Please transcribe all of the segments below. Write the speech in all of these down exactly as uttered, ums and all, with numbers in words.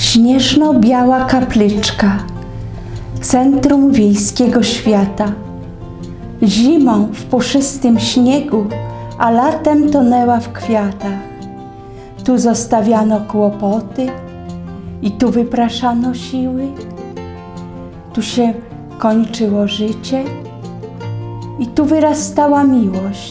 Śnieżno-biała kapliczka, centrum wiejskiego świata. Zimą w puszystym śniegu, a latem tonęła w kwiatach. Tu zostawiano kłopoty i tu wypraszano siły. Tu się kończyło życie i tu wyrastała miłość.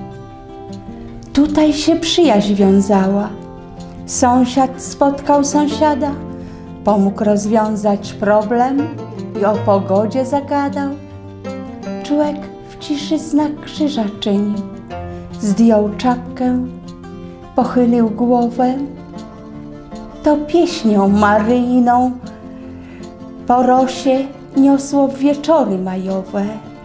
Tutaj się przyjaźń wiązała. Sąsiad spotkał sąsiada, pomógł rozwiązać problem i o pogodzie zagadał. Człowiek w ciszy znak krzyża czynił, zdjął czapkę, pochylił głowę. To pieśnią maryjną po rosie niosło w wieczory majowe.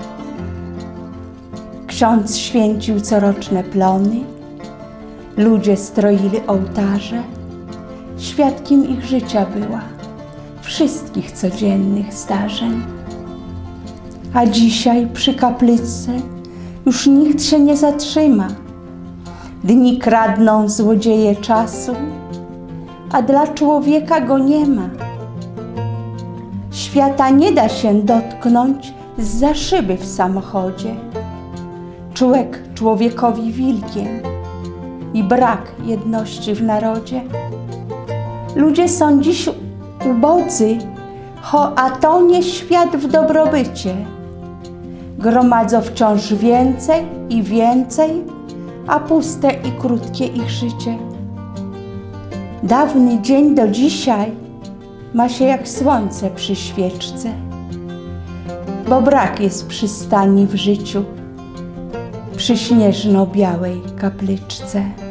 Ksiądz święcił coroczne plony, ludzie stroili ołtarze. Świadkiem ich życia była, wszystkich codziennych zdarzeń. A dzisiaj przy kaplicy już nikt się nie zatrzyma. Dni kradną złodzieje czasu, a dla człowieka go nie ma. Świata nie da się dotknąć zza szyby w samochodzie. Człowiek człowiekowi wilkiem i brak jedności w narodzie. Ludzie są dziś ubodzy, ho, a to nie świat w dobrobycie. Gromadzą wciąż więcej i więcej, a puste i krótkie ich życie. Dawny dzień do dzisiaj ma się jak słońce przy świeczce, bo brak jest przystani w życiu przy śnieżno-białej kapliczce.